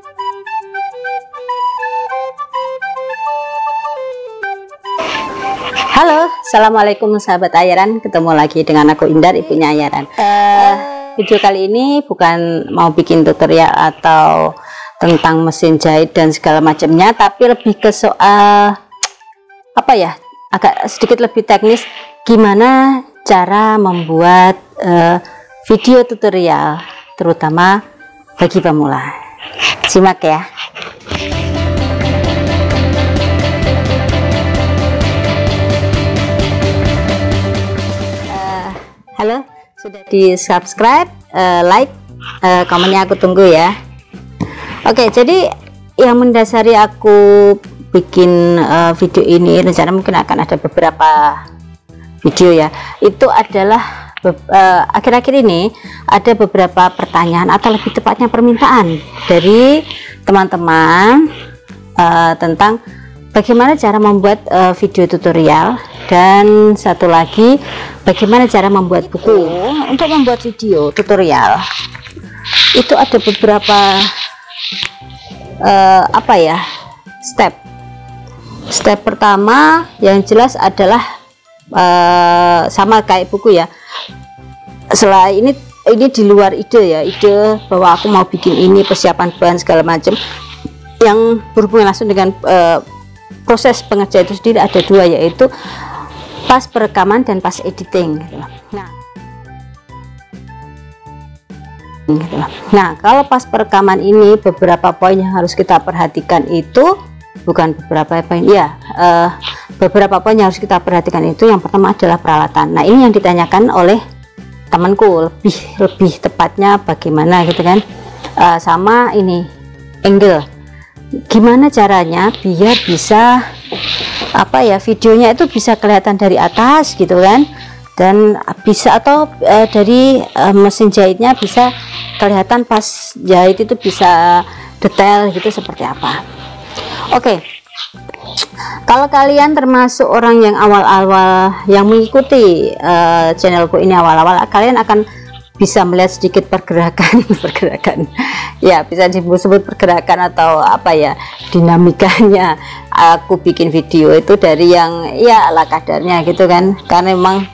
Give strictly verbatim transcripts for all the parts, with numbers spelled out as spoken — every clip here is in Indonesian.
Halo, assalamualaikum sahabat Ayaran. Ketemu lagi dengan aku Indar, ibunya Ayaran. Uh, video kali ini bukan mau bikin tutorial atau tentang mesin jahit dan segala macamnya, tapi lebih ke soal apa ya, agak sedikit lebih teknis, gimana cara membuat uh, video tutorial, terutama bagi pemula. Simak ya. Halo, sudah di subscribe, uh, like, uh, komennya aku tunggu ya. Oke, jadi yang mendasari aku bikin uh, video ini, rencana mungkin akan ada beberapa video ya. Itu adalah akhir-akhir uh, ini ada beberapa pertanyaan atau lebih tepatnya permintaan dari teman-teman uh, tentang bagaimana cara membuat uh, video tutorial, dan satu lagi bagaimana cara membuat buku. Untuk membuat video tutorial itu ada beberapa uh, apa ya step step pertama yang jelas adalah uh, sama kayak buku ya. Setelah ini ini di luar ide ya, ide bahwa aku mau bikin ini, persiapan bahan segala macam yang berhubungan langsung dengan uh, proses pengerjaan itu sendiri, ada dua, yaitu pas perekaman dan pas editing gitu. Nah, gitu. Nah, kalau pas perekaman ini beberapa poin yang harus kita perhatikan itu, bukan beberapa poin ya, uh, beberapa poin yang harus kita perhatikan itu, yang pertama adalah peralatan. Nah, ini yang ditanyakan oleh temanku, lebih lebih tepatnya bagaimana gitu kan, uh, sama ini angle, gimana caranya biar bisa apa ya, videonya itu bisa kelihatan dari atas gitu kan, dan bisa atau uh, dari uh, mesin jahitnya bisa kelihatan pas jahit itu bisa detail gitu seperti apa. Oke, kalau kalian termasuk orang yang awal-awal yang mengikuti uh, channelku ini awal-awal, kalian akan bisa melihat sedikit pergerakan pergerakan ya, bisa disebut pergerakan atau apa ya, dinamikanya aku bikin video itu dari yang ya ala kadarnya gitu kan, karena memang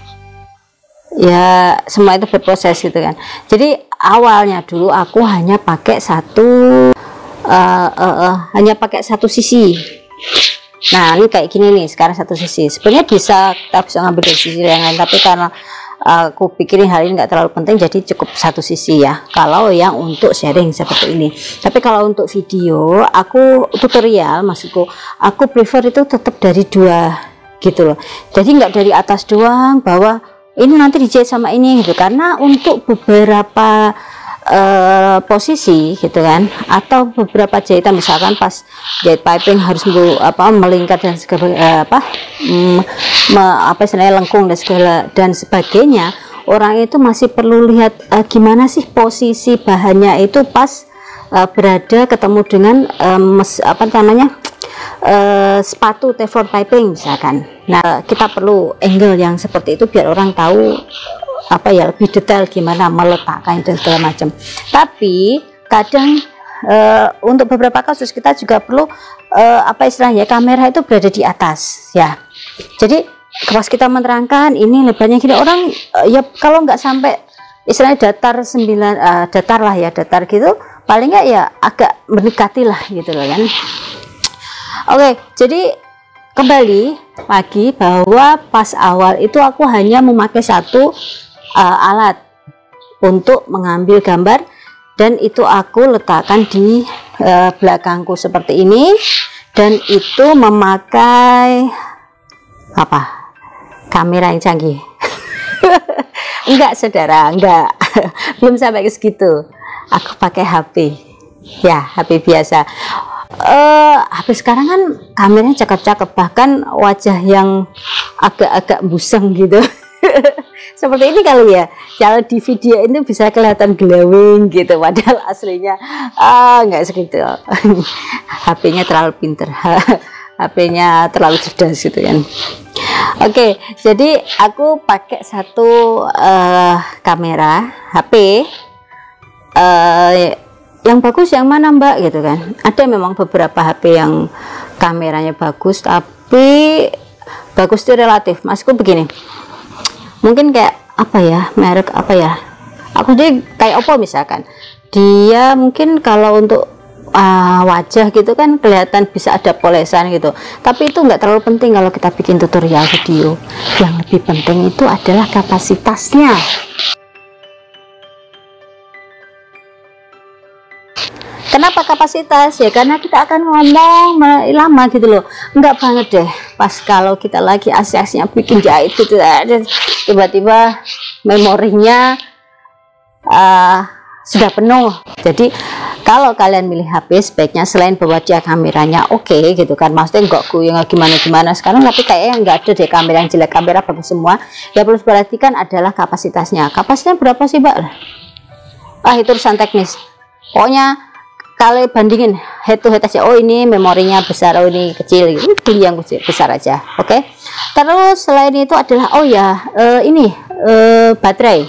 ya semua itu berproses gitu kan. Jadi awalnya dulu aku hanya pakai satu uh, uh, uh, hanya pakai satu sisi. Nah, ini kayak gini nih, sekarang satu sisi. Sebenarnya bisa kita bisa ngambil dari sisi yang lain, tapi karena aku pikirin hal ini nggak terlalu penting, jadi cukup satu sisi ya kalau yang untuk sharing seperti ini. Tapi kalau untuk video, aku tutorial, maksudku aku prefer itu tetap dari dua gitu loh. Jadi nggak dari atas doang, bahwa ini nanti dijahit sama ini gitu, karena untuk beberapa uh, posisi gitu kan, atau beberapa jahitan, misalkan pas jahit piping harus apa melingkar dan segala uh, apa mm, me, apa istilahnya lengkung dan segala dan sebagainya, orang itu masih perlu lihat uh, gimana sih posisi bahannya itu pas uh, berada ketemu dengan uh, mes, apa namanya uh, sepatu teflon piping misalkan. Nah, kita perlu angle yang seperti itu biar orang tahu apa ya, lebih detail gimana meletakkan dan segala macam. Tapi kadang uh, untuk beberapa kasus kita juga perlu uh, apa istilahnya, kamera itu berada di atas ya. Jadi pas kita menerangkan ini lebarnya gini, orang uh, ya kalau nggak sampai istilahnya datar sembilan uh, datar lah ya, datar gitu, paling nggak ya agak mendekati lah gitu loh kan. Oke, jadi kembali lagi bahwa pas awal itu aku hanya memakai satu uh, alat untuk mengambil gambar, dan itu aku letakkan di uh, belakangku seperti ini, dan itu memakai apa, kamera yang canggih. Enggak saudara, enggak belum sampai ke segitu, aku pakai H P ya, H P biasa. Uh, H P sekarang kan kameranya cakep-cakep, bahkan wajah yang agak-agak buseng gitu seperti ini kali ya, kalau di video itu bisa kelihatan glowing gitu, padahal aslinya ah nggak segitu. H P-nya terlalu pinter, H P-nya terlalu cerdas gitu kan. Oke, jadi aku pakai satu uh, kamera H P uh, yang bagus yang mana Mbak gitu kan. Ada memang beberapa H P yang kameranya bagus, tapi bagus itu relatif. Maksudku begini, mungkin kayak apa ya, merek apa ya, aku jadi kayak Oppo misalkan, dia mungkin kalau untuk uh, wajah gitu kan kelihatan bisa ada polesan gitu, tapi itu nggak terlalu penting kalau kita bikin tutorial video. Yang lebih penting itu adalah kapasitasnya. Kenapa kapasitas? Ya karena kita akan ngomong lama gitu loh. Enggak banget deh pas kalau kita lagi asik-asiknya bikin jahit gitu, tiba-tiba memorinya uh, sudah penuh. Jadi kalau kalian milih H P, sebaiknya selain bahwa dia kameranya oke okay, gitu kan, maksudnya enggak goyang gimana-gimana sekarang, tapi kayaknya enggak ada deh kamera yang jelek, kamera bagus semua. Ya perlu diperhatikan adalah kapasitasnya. Kapasitasnya berapa sih Mbak? Ah itu urusan teknis. Pokoknya kalau bandingin head to head aja, oh ini memorinya besar, oh ini kecil, gitu. Beli yang besar aja, oke okay? Terus selain itu adalah, oh ya uh, ini uh, baterai.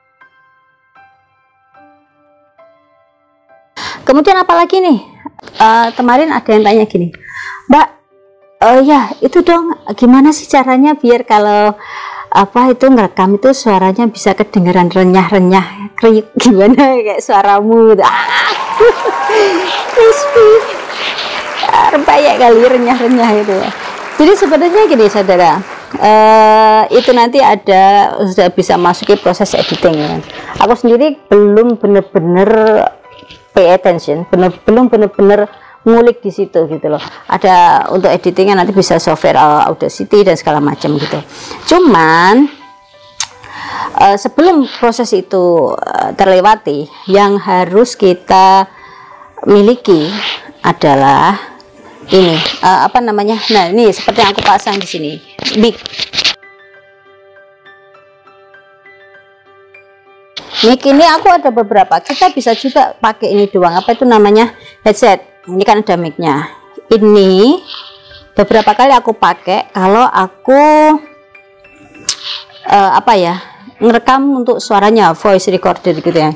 Kemudian apalagi nih, uh, kemarin ada yang tanya gini, Mbak, uh, ya itu dong gimana sih caranya biar kalau apa itu ngerekam itu suaranya bisa kedengeran renyah-renyah, kriuk gimana kayak suaramu gitu. Ah, crispy, banyak kali renyah-renyah itu. Jadi sebenarnya gini saudara, uh, itu nanti ada sudah bisa masuki proses editing kan. Aku sendiri belum bener-bener pay attention, bener, belum bener-bener ngulik di situ gitu loh. Ada untuk editingnya nanti bisa software uh, Audacity dan segala macam gitu. Cuman uh, sebelum proses itu uh, terlewati, yang harus kita miliki adalah ini uh, apa namanya? Nah ini seperti yang aku pasang di sini, mic. Mic ini aku ada beberapa. Kita bisa juga pakai ini doang. Apa itu namanya? Headset. Ini kan ada mic-nya. Ini beberapa kali aku pakai kalau aku uh, apa ya, ngerekam untuk suaranya, voice recorder gitu ya.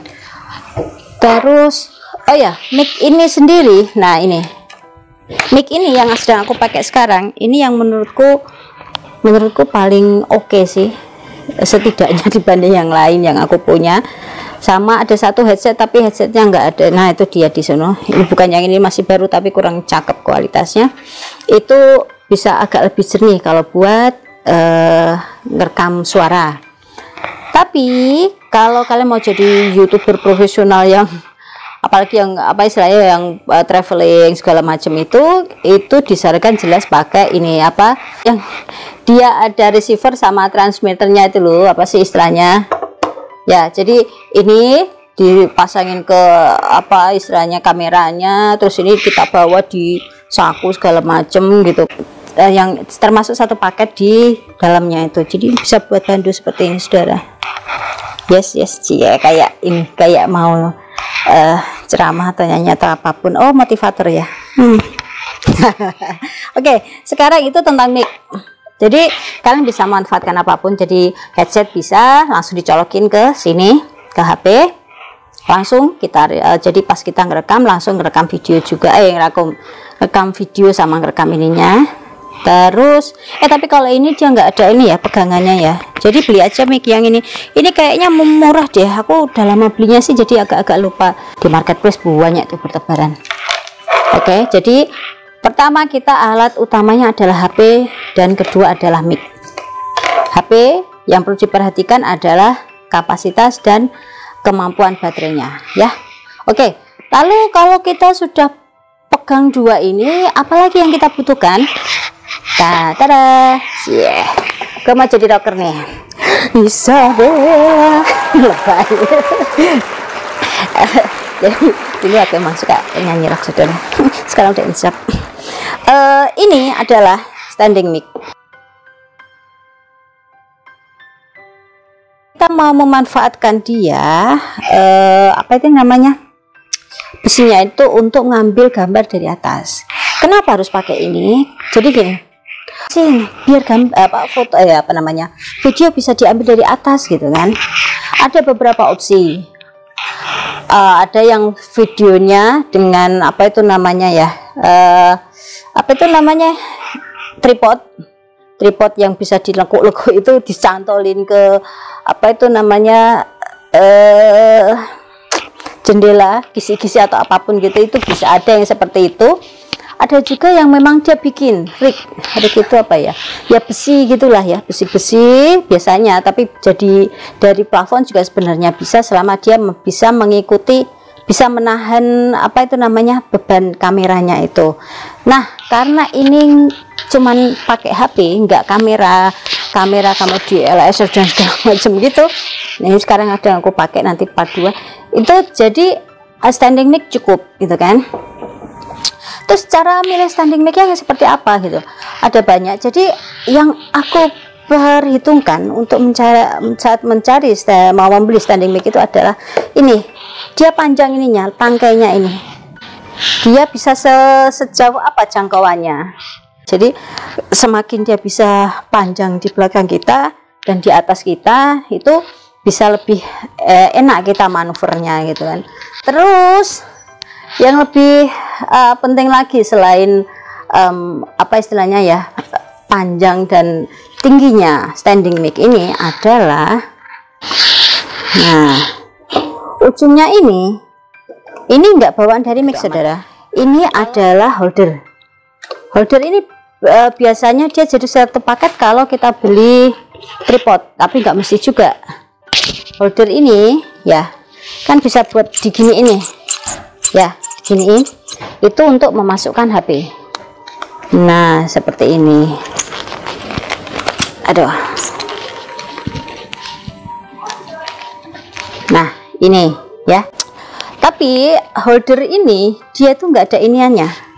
Terus oh ya, mic ini sendiri. Nah ini mic ini yang sedang aku pakai sekarang, ini yang menurutku menurutku paling oke okay sih, setidaknya dibanding yang lain yang aku punya. Sama ada satu headset tapi headsetnya nggak ada. Nah itu dia di sana. Ini bukan yang ini, masih baru tapi kurang cakep kualitasnya. Itu bisa agak lebih jernih kalau buat uh, ngerekam suara. Tapi kalau kalian mau jadi YouTuber profesional yang apalagi yang apa istilahnya yang uh, traveling segala macam itu, itu disarankan jelas pakai ini apa yang dia ada receiver sama transmitternya itu loh, apa sih istilahnya? Ya, jadi ini dipasangin ke apa istilahnya kameranya, terus ini kita bawa di saku segala macem gitu, eh, yang termasuk satu paket di dalamnya itu. Jadi bisa buat bandu seperti ini saudara. Yes yes cie, kayak ini kayak mau uh, ceramah atau nyanyi atau apapun. Oh motivator ya. Hmm. Oke, okay, sekarang itu tentang mic. Jadi kalian bisa manfaatkan apapun. Jadi headset bisa langsung dicolokin ke sini ke H P, langsung kita uh, jadi pas kita ngerekam langsung ngerekam video juga, eh ngerekam rekam video sama ngerekam ininya. Terus eh tapi kalau ini dia nggak ada ini ya pegangannya ya, jadi beli aja mic yang ini. Ini kayaknya murah deh, aku udah lama belinya sih, jadi agak-agak lupa. Di marketplace banyak tuh bertebaran. Oke okay, jadi pertama kita alat utamanya adalah H P dan kedua adalah mic. H P yang perlu diperhatikan adalah kapasitas dan kemampuan baterainya ya. Oke, lalu kalau kita sudah pegang dua ini, apalagi yang kita butuhkan? Nah, tada, yeah. Gue mau jadi rocker nih. Isabella lebay. Jadi dulu aku emang suka nyanyi rock saudara. Sekarang udah insap. Uh, ini adalah standing mic. Kita mau memanfaatkan dia, uh, apa itu namanya, besinya itu untuk ngambil gambar dari atas. Kenapa harus pakai ini? Jadi gini, sih biar gambar apa foto ya eh, apa namanya video bisa diambil dari atas gitu kan. Ada beberapa opsi. uh, ada yang videonya dengan apa itu namanya ya, uh, apa itu namanya, tripod tripod yang bisa dilekuk-lekuk itu dicantolin ke apa itu namanya, uh, jendela, kisi-kisi atau apapun gitu. Itu bisa ada yang seperti itu. Ada juga yang memang dia bikin rig, rig itu apa ya, ya besi gitulah ya, besi-besi biasanya, tapi jadi dari plafon juga sebenarnya bisa, selama dia bisa mengikuti, bisa menahan apa itu namanya, beban kameranya itu. Nah, karena ini cuman pakai H P, nggak kamera kamera kamu D S L R dan segala macam gitu. Ini sekarang ada yang aku pakai, nanti part dua itu, jadi standing mic cukup gitu kan. Terus cara milih standing mic-nya seperti apa gitu, ada banyak. Jadi yang aku perhitungkan untuk mencari, saat mencari mau membeli standing mic itu adalah ini, dia panjang ininya, tangkainya ini, dia bisa se sejauh apa jangkauannya. Jadi semakin dia bisa panjang di belakang kita dan di atas kita, itu bisa lebih eh, enak kita manuvernya gitu kan. Terus yang lebih uh, penting lagi selain um, apa istilahnya ya, panjang dan tingginya standing mic ini adalah, nah ujungnya ini ini enggak bawaan dari mic saudara, ini adalah holder. Holder ini uh, biasanya dia jadi satu paket kalau kita beli tripod, tapi nggak mesti juga. Holder ini ya kan bisa buat digini ini ya, giniin itu untuk memasukkan H P. Nah seperti ini, aduh, nah ini ya. Tapi holder ini dia tuh nggak ada iniannya.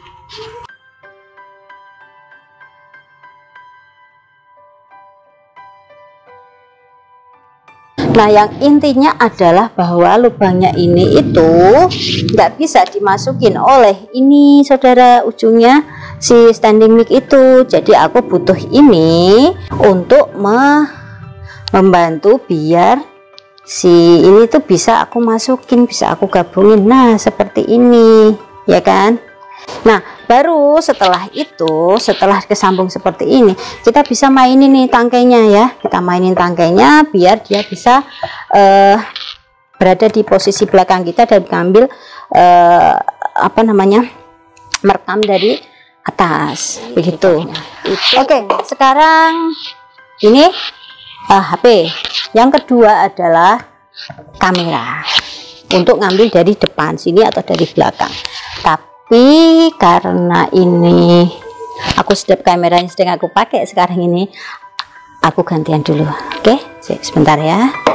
Nah, yang intinya adalah bahwa lubangnya ini itu nggak bisa dimasukin oleh ini saudara, ujungnya si standing mic itu. Jadi aku butuh ini untuk me membantu biar si ini tuh bisa aku masukin, bisa aku gabungin. Nah seperti ini ya kan. Nah baru setelah itu, setelah kesambung seperti ini, kita bisa mainin nih tangkainya ya, kita mainin tangkainya biar dia bisa uh, berada di posisi belakang kita dan mengambil uh, apa namanya, merekam dari atas begitu. Oke, sekarang ini uh, H P. Yang kedua adalah kamera, untuk ngambil dari depan sini atau dari belakang. Tapi karena ini aku sedap kameranya sedang aku pakai sekarang ini, aku gantian dulu. Oke, sebentar ya.